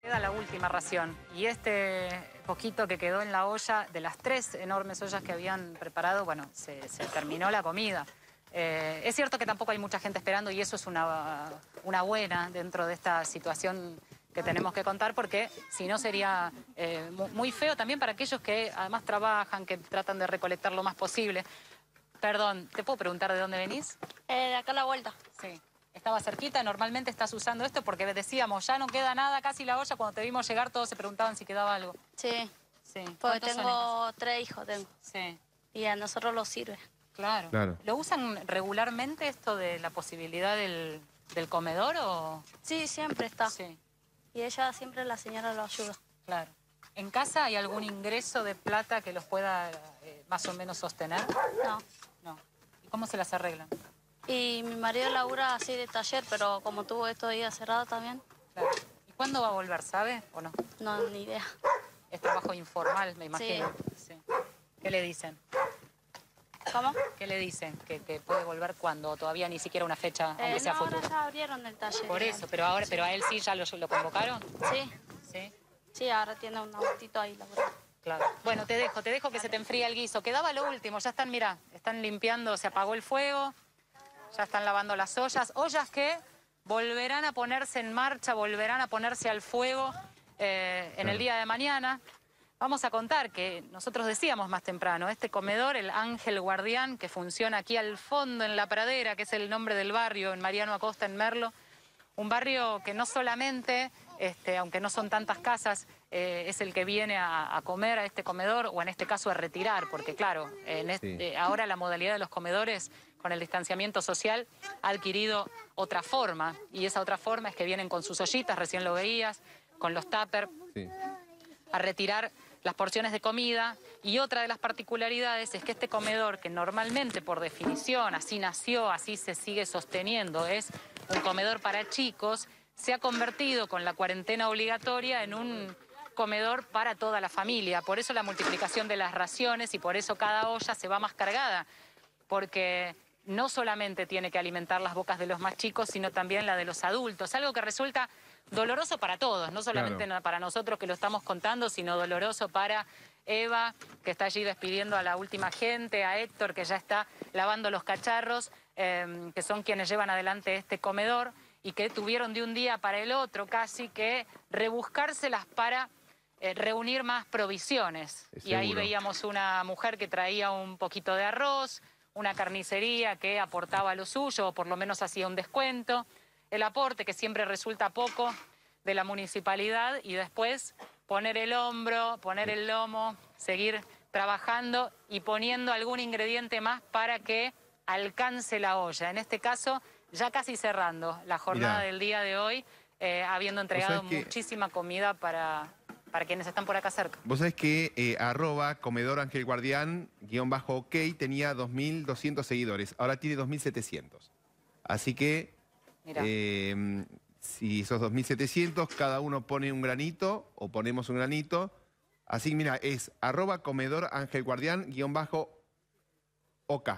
Queda la última ración y este poquito que quedó en la olla, de las 3 enormes ollas que habían preparado, bueno, se terminó la comida. Es cierto que tampoco hay mucha gente esperando y eso es una buena dentro de esta situación que tenemos que contar, porque si no sería muy feo también para aquellos que además trabajan, que tratan de recolectar lo más posible. Perdón, ¿te puedo preguntar de dónde venís? De acá a la vuelta. Sí. Estaba cerquita, normalmente estás usando esto porque decíamos, ya no queda nada, casi la olla, cuando te vimos llegar todos se preguntaban si quedaba algo. Sí. Sí. Porque tengo 3 hijos, Sí. Y a nosotros los sirve. Claro. ¿Lo usan regularmente esto de la posibilidad del comedor o...? Sí, siempre está. Sí. Y ella siempre, la señora, lo ayuda. Claro. ¿En casa hay algún ingreso de plata que los pueda más o menos sostener? No. No. ¿Y cómo se las arreglan? Y mi marido labura así de taller, pero como tuvo estos días cerrados también. Claro. ¿Y cuándo va a volver, sabe o no? No, ni idea. Es trabajo informal, me imagino. Sí. Sí. ¿Qué le dicen? ¿Cómo? ¿Qué le dicen? ¿Que puede volver cuando? Todavía ni siquiera una fecha, aunque sea futuro. Ahora ya abrieron el taller. Por eso, pero ahora, pero a él sí ya lo convocaron. Sí. Sí. Sí, ahora tiene un autito ahí laburando. Claro. Bueno, te dejo que se te enfríe el guiso. Quedaba lo último, ya están, mirá, están limpiando, se apagó el fuego, ya están lavando las ollas. Ollas que volverán a ponerse en marcha, volverán a ponerse al fuego en el día de mañana. Vamos a contar que nosotros decíamos más temprano, este comedor, el Ángel Guardián, que funciona aquí al fondo en La Pradera, que es el nombre del barrio, en Mariano Acosta, en Merlo, un barrio que no solamente, aunque no son tantas casas, es el que viene a comer a este comedor, o en este caso a retirar, porque claro, ahora la modalidad de los comedores con el distanciamiento social ha adquirido otra forma, y esa otra forma es que vienen con sus ollitas, recién lo veías, con los tuppers, a retirar las porciones de comida. Y otra de las particularidades es que este comedor, que normalmente por definición así nació, así se sigue sosteniendo, es un comedor para chicos, se ha convertido con la cuarentena obligatoria en un comedor para toda la familia. Por eso la multiplicación de las raciones y por eso cada olla se va más cargada, porque no solamente tiene que alimentar las bocas de los más chicos, sino también la de los adultos, algo que resulta doloroso para todos, no solamente para nosotros que lo estamos contando, sino doloroso para Eva, que está allí despidiendo a la última gente, a Héctor, que ya está lavando los cacharros, que son quienes llevan adelante este comedor y que tuvieron de un día para el otro casi que rebuscárselas para reunir más provisiones. Y ahí veíamos una mujer que traía un poquito de arroz, una carnicería que aportaba lo suyo, o por lo menos hacía un descuento, el aporte, que siempre resulta poco, de la municipalidad, y después poner el hombro, poner el lomo, seguir trabajando y poniendo algún ingrediente más para que alcance la olla. En este caso, ya casi cerrando la jornada del día de hoy, habiendo entregado muchísima comida para quienes están por acá cerca. Vos sabés que @comedor Ángel Guardián _ok tenía 2.200 seguidores, ahora tiene 2.700. Así que si esos 2.700, cada uno pone un granito o ponemos un granito. Así que mira, es @comedor Ángel Guardián _ok.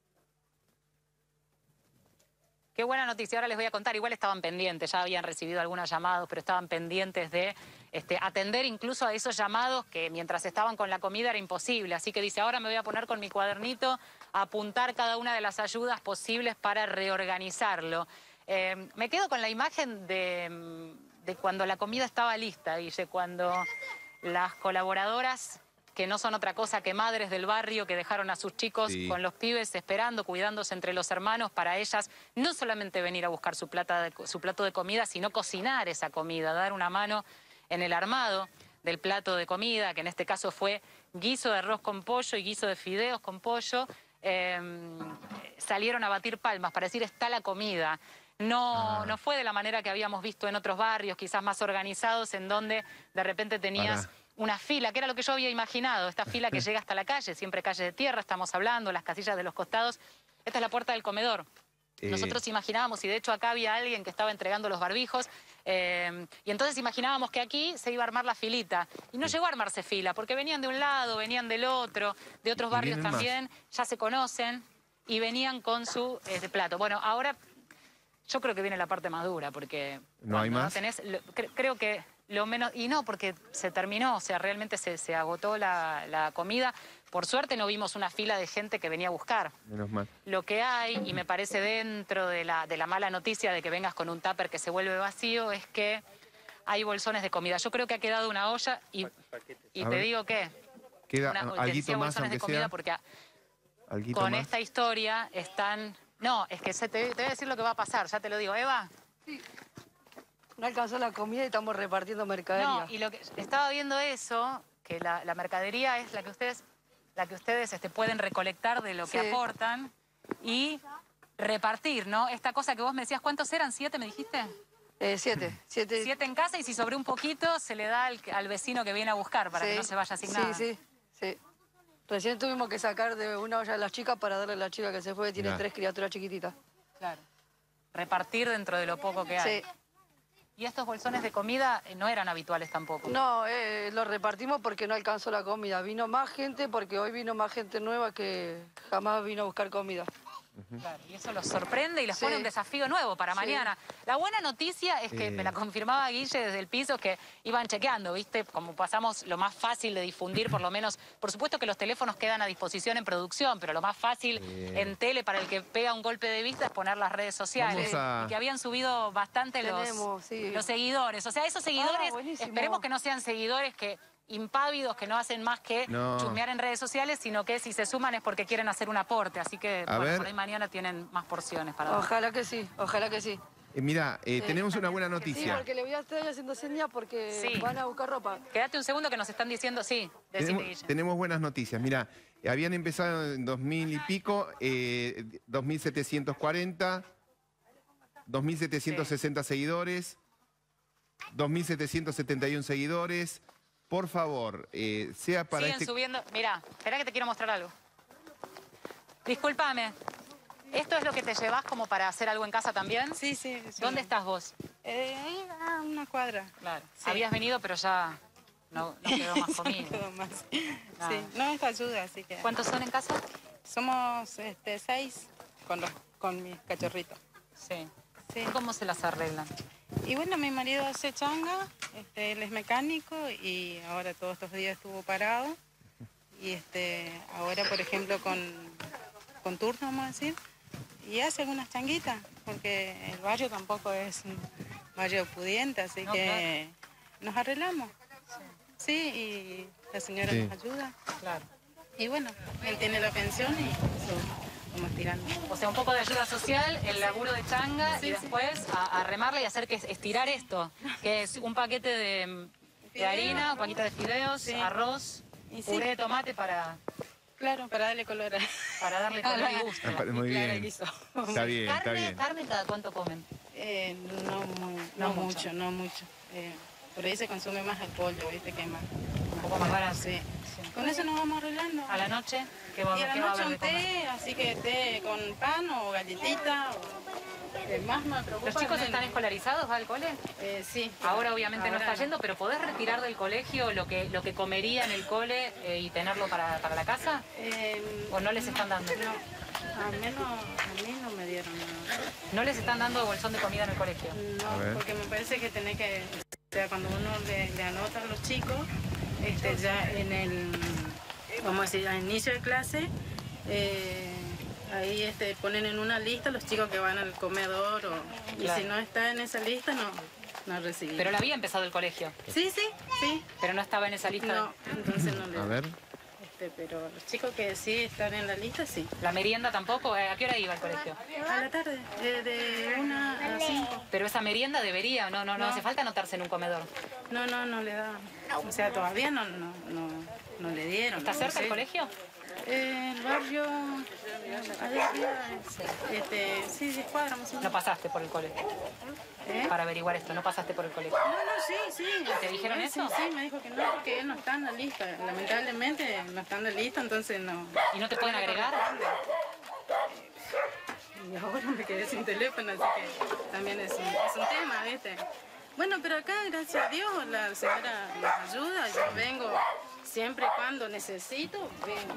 Qué buena noticia, ahora les voy a contar. Igual estaban pendientes, ya habían recibido algunos llamados, pero estaban pendientes de atender incluso a esos llamados que mientras estaban con la comida era imposible. Así que dice, ahora me voy a poner con mi cuadernito a apuntar cada una de las ayudas posibles para reorganizarlo. Me quedo con la imagen de cuando la comida estaba lista, dice, cuando las colaboradoras, que no son otra cosa que madres del barrio que dejaron a sus chicos con los pibes esperando, cuidándose entre los hermanos, para ellas no solamente venir a buscar su plato de comida, sino cocinar esa comida, dar una mano en el armado del plato de comida, que en este caso fue guiso de arroz con pollo y guiso de fideos con pollo. Salieron a batir palmas para decir, está la comida. No fue de la manera que habíamos visto en otros barrios, quizás más organizados, en donde de repente tenías una fila, que era lo que yo había imaginado, esta fila que llega hasta la calle, siempre calle de tierra, estamos hablando, las casillas de los costados. Esta es la puerta del comedor. Nosotros imaginábamos, y de hecho acá había alguien que estaba entregando los barbijos, y entonces imaginábamos que aquí se iba a armar la filita. Y no llegó a armarse fila, porque venían de un lado, venían del otro, de otros barrios también, ya se conocen, y venían con su plato. Bueno, ahora yo creo que viene la parte más dura, porque ¿No hay más? creo que lo menos... Y no, porque se terminó, o sea, realmente se agotó la comida. Por suerte no vimos una fila de gente que venía a buscar. Menos mal. Lo que hay, y me parece dentro de la mala noticia de que vengas con un tupper que se vuelve vacío, es que hay bolsones de comida. Yo creo que ha quedado una olla y te digo que... Queda te alguito decía más, bolsones de aunque comida sea. porque Alguito con más. esta historia están... No, es que te voy a decir lo que va a pasar, ya te lo digo. Eva. No alcanzó la comida y estamos repartiendo mercadería. No, y lo que estaba viendo eso, que la mercadería es la que ustedes pueden recolectar de lo que Sí. aportan y repartir, ¿no? Esta cosa que vos me decías, ¿cuántos eran? ¿7 me dijiste? 7. 7 en casa y si sobró un poquito se le da al vecino que viene a buscar para que no se vaya sin nada. Sí. Recién tuvimos que sacar de una olla a las chicas para darle a la chica que se fue, tiene Mirá. 3 criaturas chiquititas. Claro. Repartir dentro de lo poco que hay. Sí. Y estos bolsones de comida no eran habituales tampoco. No, lo repartimos porque no alcanzó la comida. Vino más gente porque hoy vino más gente nueva que jamás vino a buscar comida. Claro, y eso los sorprende y les Sí. pone un desafío nuevo para Sí. mañana. La buena noticia es que me la confirmaba Guille desde el piso, que iban chequeando, ¿viste? Como pasamos lo más fácil de difundir, por lo menos. Por supuesto que los teléfonos quedan a disposición en producción, pero lo más fácil en tele para el que pega un golpe de vista es poner las redes sociales. Vamos a- Y que habían subido bastante Tenemos, sí. los seguidores. O sea, esos seguidores, buenísimo. esperemos que no sean seguidores que impávidos, que no hacen más que No. chusmear en redes sociales, sino que si se suman es porque quieren hacer un aporte. Así que, A ver. por ahí mañana tienen más porciones para dar. Ojalá que sí, ojalá que sí. Mira, tenemos una buena Sí, noticia. porque le voy a estar haciendo señas porque Sí. van a buscar ropa. Quédate un segundo que nos están diciendo, sí, decime, Guille. Tenemos buenas noticias. Mira, habían empezado en 2000 y pico, 2740, 2760 seguidores, 2771 seguidores. Por favor, sea para Siguen subiendo. Mirá, espera que te quiero mostrar algo. Discúlpame. ¿Esto es lo que te llevas como para hacer algo en casa también? Sí, sí. ¿Dónde estás vos? Ahí a una cuadra. Claro. Sí. Habías venido, pero ya no quedó más No comida. quedó más. Ah. Sí, no es ayuda, así que... ¿Cuántos son en casa? Somos 6 con mis cachorritos. Sí. Sí. ¿Cómo se las arreglan? Y bueno, mi marido hace changa, él es mecánico y ahora todos estos días estuvo parado. Y ahora, por ejemplo, con turno, vamos a decir, y hace algunas changuitas, porque el barrio tampoco es un barrio pudiente, así No, que nos arreglamos. Sí, y la señora Sí. nos ayuda. Claro. Y bueno, él tiene la pensión y eso vamos tirando. O sea, un poco de ayuda social, el laburo de changa Sí, y sí. después a remarla y hacer que estirar esto, que es un paquete de Fideo. harina, un paquete de fideos, Sí. arroz, Y sí. puré de tomate para Claro, para darle color a... darle color y gusto. Muy Claro, bien. guiso. Está bien, está bien. ¿Carne cada cuánto comen? No mucho, no mucho. Por ahí se consume más el pollo, ¿viste? Que es más. Un poco más barato. Sí. Con eso nos vamos arreglando. ¿A la noche? ¿Qué Y va, a la qué va a noche haber de un comer? té, así que té con pan o galletita. Más me preocupa. ¿Los chicos el están nene. escolarizados? ¿Va al cole? Sí. Ahora obviamente no Ahora está yendo, pero ¿podés retirar del colegio lo que comería en el cole y tenerlo para la casa? ¿O no les están dando? No, a mí no me dieron nada. ¿No les están dando bolsón de comida en el colegio? A ver. No, porque me parece que tenés que, o sea, cuando uno le anota a los chicos, ya en el, vamos a decir, al inicio de clase, ahí ponen en una lista los chicos que van al comedor, y Claro. si no está en esa lista, no recibí. Pero le había empezado el colegio, Sí, pero no estaba en esa lista. no, entonces no le A ver. pero los chicos que sí están en la lista, sí. ¿La merienda tampoco? ¿A qué hora iba al colegio? A la tarde, de 1 a 5. Pero esa merienda debería, no hace falta anotarse en un comedor. No le dan. O sea, todavía no le dieron. ¿Está no cerca sé. el colegio? El barrio, sí, 10 cuadras más o No menos. pasaste por el colegio. Para averiguar esto, no pasaste por el colegio. Sí. ¿Te dijeron eso? Sí, me dijo que no, porque él no está en la lista. Lamentablemente no está en la lista, entonces no. ¿Y no te pueden agregar? Y ahora me quedé sin teléfono, así que también es un tema, ¿viste? Bueno, pero acá, gracias a Dios, la señora nos ayuda. Yo vengo siempre y cuando necesito, vengo.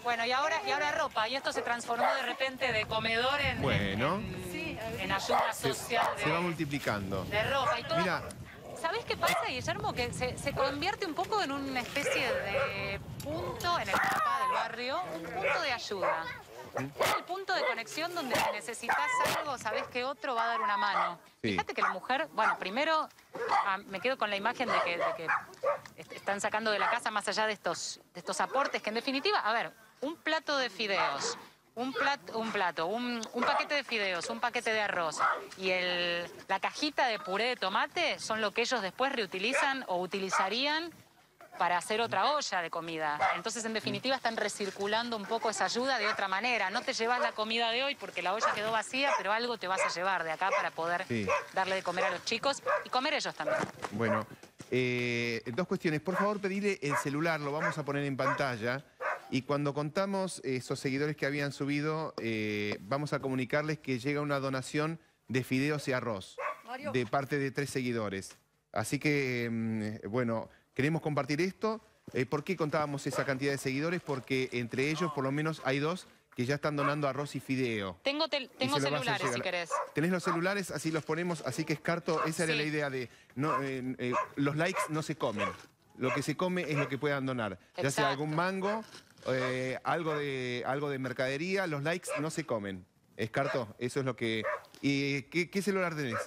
Bueno, y ahora ropa. Y esto se transformó de repente de comedor en, Bueno. en ayuda social Se va multiplicando. de ropa. Y todo. Mira, ¿Sabés qué pasa, Guillermo? Que se convierte un poco en una especie de punto en el mapa del barrio, un punto de ayuda. Es el punto de conexión donde si necesitas algo, sabés que otro va a dar una mano. Sí. Fíjate que la mujer, bueno, primero me quedo con la imagen de que están sacando de la casa más allá de estos aportes, que en definitiva, a ver, un plato de fideos, un paquete de fideos, un paquete de arroz y la cajita de puré de tomate son lo que ellos después reutilizan o utilizarían para hacer otra olla de comida. Entonces, en definitiva, están recirculando un poco esa ayuda de otra manera. No te llevas la comida de hoy porque la olla quedó vacía, pero algo te vas a llevar de acá para poder darle de comer a los chicos y comer ellos también. bueno, dos cuestiones. Por favor, pedirle el celular, lo vamos a poner en pantalla. Y cuando contamos esos seguidores que habían subido, vamos a comunicarles que llega una donación de fideos y arroz de parte de 3 seguidores. Así que, bueno, queremos compartir esto. ¿Por qué contábamos esa cantidad de seguidores? Porque entre ellos, por lo menos, hay 2 que ya están donando arroz y fideo. Tengo celulares, si querés. Tenés los celulares, así los ponemos, así que Escarto, esa era la idea de... No, los likes no se comen. Lo que se come es lo que puedan donar. Ya sea algún mango, algo de mercadería, los likes no se comen. Escarto, eso es lo que... ¿Y qué celular tenés?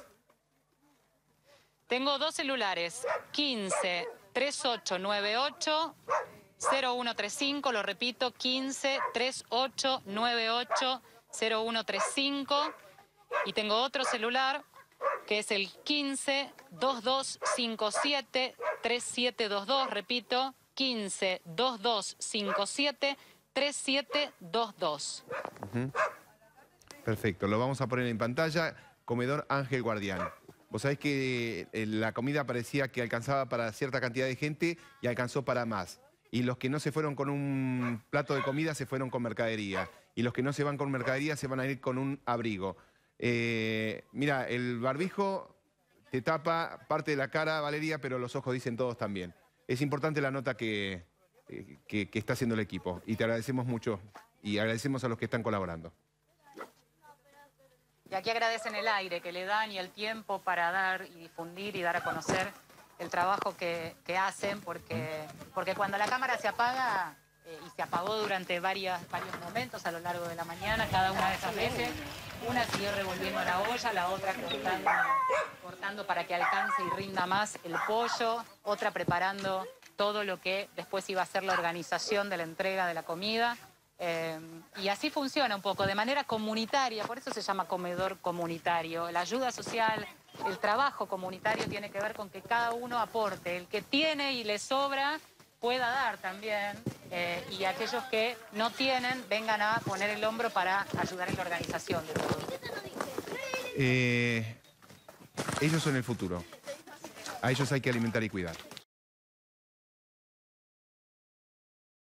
Tengo 2 celulares, 15 3898 0135, lo repito, 15 3898 0135. Y tengo otro celular que es el 15 2257 3722, repito, 15 2257 3722. Perfecto, lo vamos a poner en pantalla. Comedor Ángel Guardián. Vos sabés que la comida parecía que alcanzaba para cierta cantidad de gente y alcanzó para más. Y los que no se fueron con un plato de comida se fueron con mercadería. Y los que no se van con mercadería se van a ir con un abrigo. Mira, el barbijo te tapa parte de la cara, Valeria, pero los ojos dicen todos también. Es importante la nota que está haciendo el equipo. Y te agradecemos mucho. Y agradecemos a los que están colaborando. Y aquí agradecen el aire que le dan y el tiempo para dar y difundir y dar a conocer el trabajo que hacen, porque cuando la cámara se apaga, y se apagó durante varios momentos a lo largo de la mañana, cada una de esas veces, una siguió revolviendo la olla, la otra cortando para que alcance y rinda más el pollo, otra preparando todo lo que después iba a ser la organización de la entrega de la comida. Y así funciona un poco, de manera comunitaria, por eso se llama comedor comunitario. La ayuda social, el trabajo comunitario tiene que ver con que cada uno aporte, el que tiene y le sobra pueda dar también, y aquellos que no tienen vengan a poner el hombro para ayudar en la organización de todo. Ellos son el futuro, a ellos hay que alimentar y cuidar.